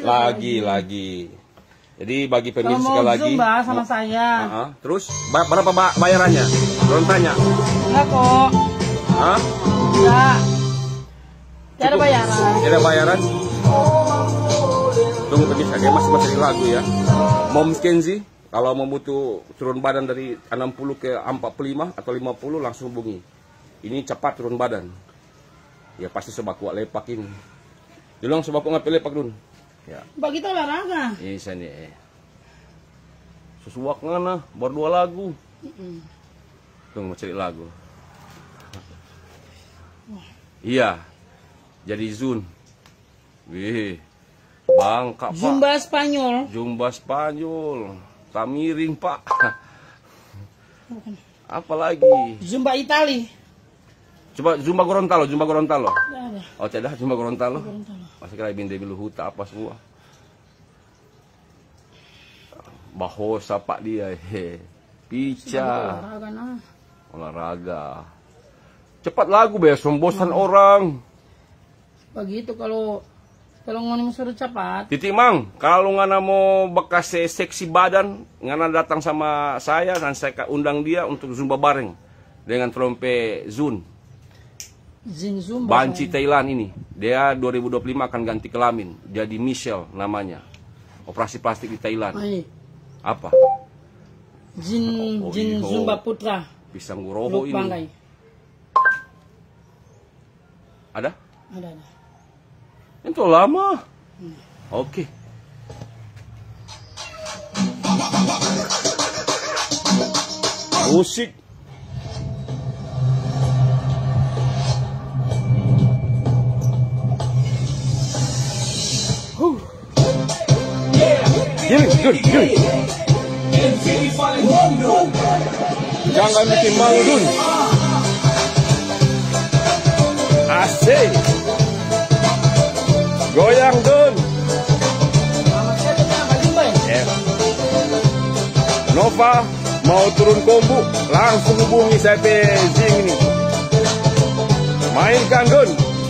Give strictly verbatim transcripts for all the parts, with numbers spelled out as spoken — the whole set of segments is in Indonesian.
Lagi, lagi. Jadi bagi pemirsa sekali lagi. Zumba sama saya. Uh -huh. Terus berapa bayarannya? Belum tanya. Enggak kok. Hah? Enggak. Tidak ada bayaran. Tidak ada bayaran. Tunggu pemirsa, kayak masih masih lagu ya. Mom Kenzi, kalau mau butuh turun badan dari enam puluh ke empat puluh lima atau lima puluh langsung hubungi. Ini cepat turun badan. Ya pasti sebab kuat lepak ini. Dulu sebab kuat lepak dulu. Ya. Bagi kita olahraga. Ini sini. Sesuak ngana, baru dua lagu. Mm -mm. Tunggu mau cari lagu. Iya. Jadi Zun. Wih. Bangka, Pak. Zumba Spanyol. Zumba Spanyol. Tak miring, Pak. Apa lagi? Zumba Itali. Coba Zumba Gorontalo, Zumba Gorontalo. Tidak ada. Oh, tidak Zumba Gorontalo. Gorontalo. Masih kira binde bilu huta apa semua. Bahosa Pak dia. He. Pica. Olahraga nah. Olahraga. Cepat lagu besok bosan hmm. orang. Begitu kalau kalau ngoni suruh cepat. Titik Mang, kalau ngana mau bekas seksi badan, ngana datang sama saya dan saya undang dia untuk zumba bareng dengan trompe Zun. Zin Zumba. Banci Thailand ini. Dia dua ribu dua puluh lima akan ganti kelamin, jadi Michelle namanya. Operasi plastik di Thailand. Ay. Apa? Jin oh, Jin Zumba Putra. Pisang guroho ini. Banggai. Ada? Ada, ada. Itu lama. Hmm. Oke. Okay. Musik. Huh. Gini, Dun, Dun. Jangan bikin malu, Dun. Asik. Goyang Dun. Yeah. Nova mau turun kombu langsung hubungi saya pe Zing ini. Mainkan Dun.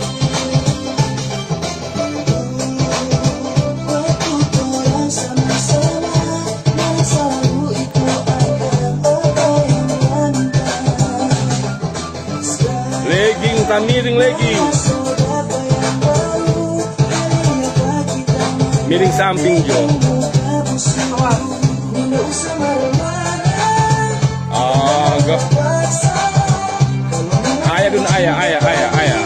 Legging tamiring legging. Miring samping Jo. Agak. Ayah Dun, ayah, ayah, ayah, ayah.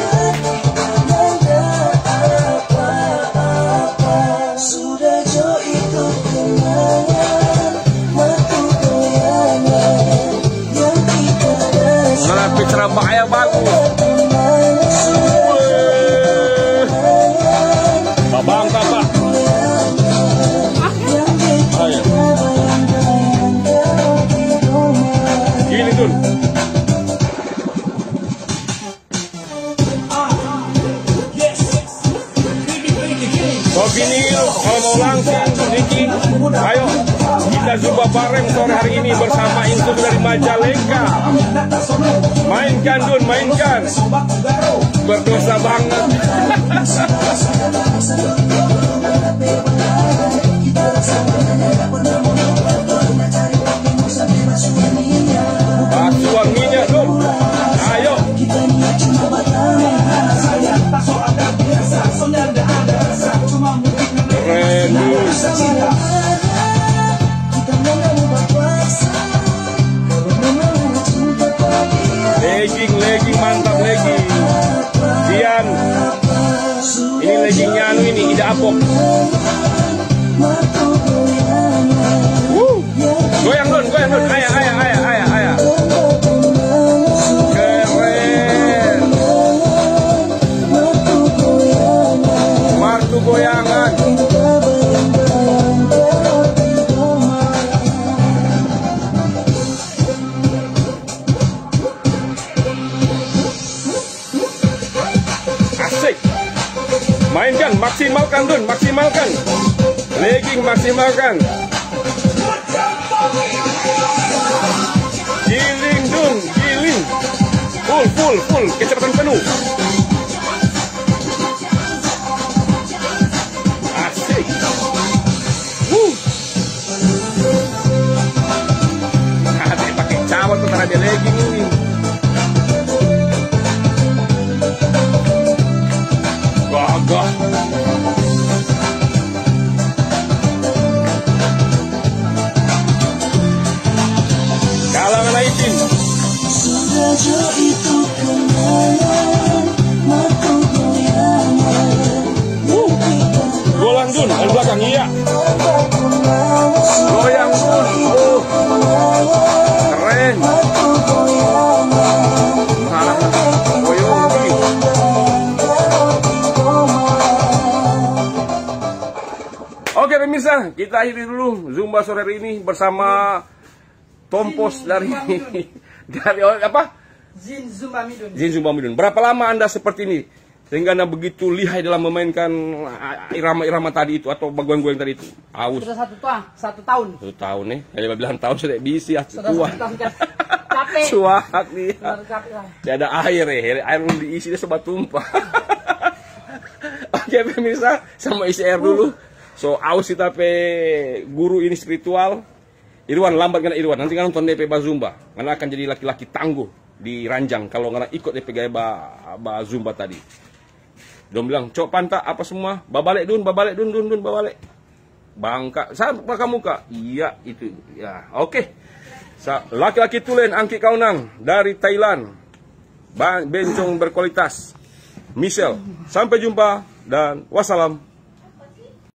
Ngelapi cerabak ayah bagus. Babang Pak. Gini Dun. Kopi ini kalau mau langsung Niki, ayo kita zumba bareng sore hari ini bersama Intu dari Majalengka. Mainkan Dun, mainkan. Berdosa banget. Basuhan minyak Dun. Ayo. Keren Dun. Legging, legging, mantap legging. Dian. Ini leggingnya anu ini, Ida Apok. Wuh. Goyang Dun, goyang Dun. Ayah, ayah, ayah, ayah, ayah. Keren. Martu goyangan. Asik. Mainkan, maksimalkan Dun, maksimalkan. Legging maksimalkan. Giling Dun, giling. Full, full, full, kecepatan penuh. Asik. pemirsa, kita akhiri dulu Zumba sore hari ini bersama Tompos dari dari apa? Zin Zumba Midun. Zin Zumba Midun. Berapa lama Anda seperti ini? Sehingga Anda begitu lihai dalam memainkan irama-irama tadi itu atau goyang-goyang tadi itu? Aus. Sudah satu tahun, satu tahun. Satu tahun nih. Kalau bilang tahun sudah bisa Sudah tua. satu tahun capek. Suak nih. Sudah capek lah. Tidak ada air ya, air belum diisi dia sobat tumpah. Oke pemirsa, sama isi air dulu. So aus kita pe guru ini spiritual. Irwan lambat kena Irwan. Nanti kan nonton D P Bazumba. Karena akan jadi laki-laki tangguh di ranjang kalau nggak ikut D P gaya ba, ba Zumba tadi. Dia bilang, cok pantak apa semua, babalik dun, babalik dun, dun, dun, babalik. Bangka, sama kamu kak? Iya itu, ya oke. Okay. Laki-laki tulen Angki Kaunang dari Thailand, bencong berkualitas. Michelle, sampai jumpa dan wassalam.